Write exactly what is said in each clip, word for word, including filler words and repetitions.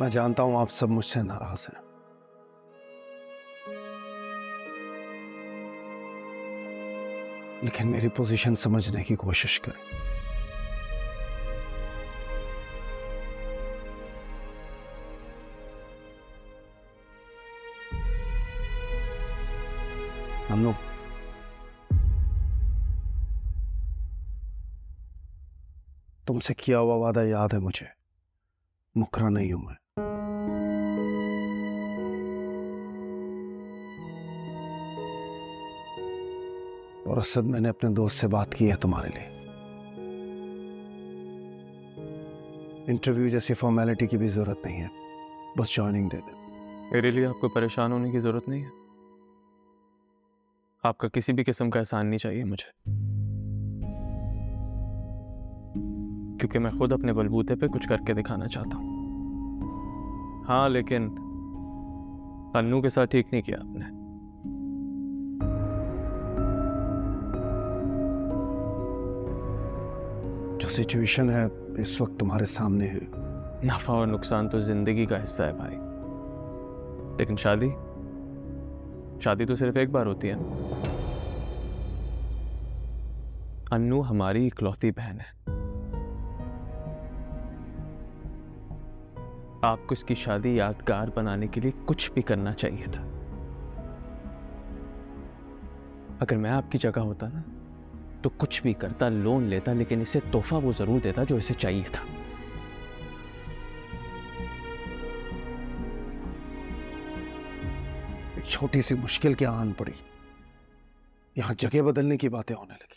मैं जानता हूं आप सब मुझसे नाराज हैं, लेकिन मेरी पोजीशन समझने की कोशिश करें। अन्नू, तुमसे किया हुआ वादा याद है मुझे, मुकरा नहीं हूं मैं। और असद, मैंने अपने दोस्त से बात की है तुम्हारे लिए। इंटरव्यू जैसी फॉर्मेलिटी की भी जरूरत नहीं है, बस ज्वाइनिंग दे दे। मेरे लिए आपको परेशान होने की जरूरत नहीं है। आपका किसी भी किस्म का एहसान नहीं चाहिए मुझे, क्योंकि मैं खुद अपने बलबूते पे कुछ करके दिखाना चाहता हूं। हाँ, लेकिन अन्नू के साथ ठीक नहीं किया आपने। जो सिचुएशन है इस वक्त तुम्हारे सामने है। नफा और नुकसान तो जिंदगी का हिस्सा है भाई, लेकिन शादी शादी तो सिर्फ एक बार होती है ना। अन्नू हमारी इकलौती बहन है। आपको इसकी शादी यादगार बनाने के लिए कुछ भी करना चाहिए था। अगर मैं आपकी जगह होता ना तो कुछ भी करता, लोन लेता, लेकिन इसे तोहफा वो जरूर देता जो इसे चाहिए था। एक छोटी सी मुश्किल क्या आन पड़ी, यहां जगह बदलने की बातें होने लगी।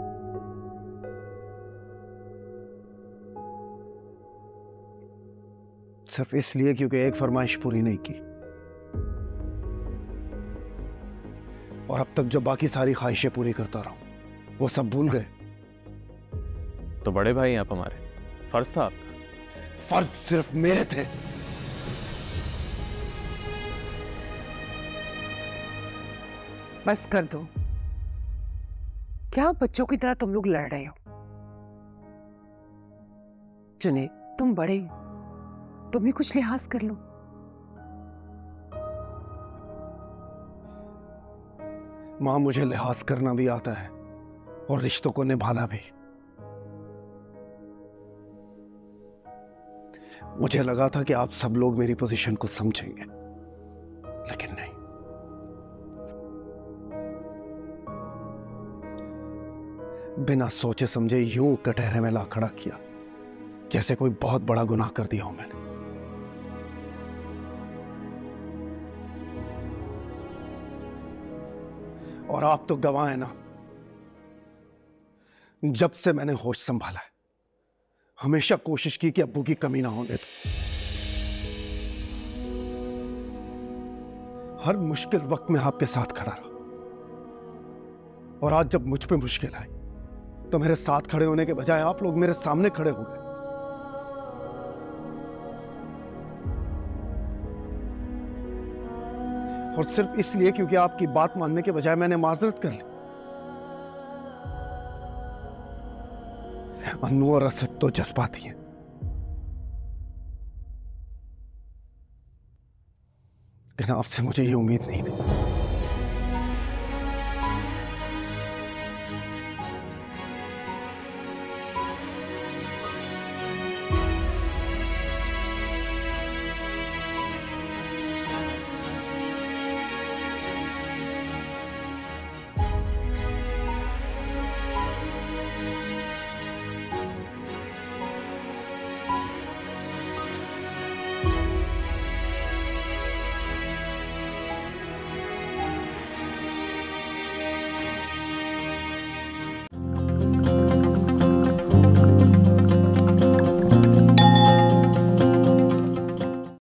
सिर्फ इसलिए क्योंकि एक फरमाइश पूरी नहीं की, और अब तक जो बाकी सारी ख्वाहिशें पूरी करता रहा हूं वो सब भूल गए। तो बड़े भाई आप हमारे, फर्ज था आपका। फर्ज सिर्फ मेरे थे। बस कर दो। क्या बच्चों की तरह तुम लोग लड़ रहे हो? जुनैद, तुम बड़े हो, तुम भी कुछ लिहाज कर लो। मां, मुझे लिहाज करना भी आता है और रिश्तों को निभाना भी। मुझे लगा था कि आप सब लोग मेरी पोजीशन को समझेंगे, लेकिन नहीं। बिना सोचे समझे यूं कटहरे में ला खड़ा किया, जैसे कोई बहुत बड़ा गुनाह कर दिया हो मैंने। और आप तो गवाह हैं ना, जब से मैंने होश संभाला है हमेशा कोशिश की कि अब्बू की कमी ना होने दो। हर मुश्किल वक्त में आपके साथ खड़ा रहा, और आज जब मुझ पे मुश्किल आई तो मेरे साथ खड़े होने के बजाय आप लोग मेरे सामने खड़े हो गए। और सिर्फ इसलिए क्योंकि आपकी बात मानने के बजाय मैंने माजरत कर ली। अन्नू और असद तो जज्बाती हैं, लेकिन आपसे मुझे ये उम्मीद नहीं थी।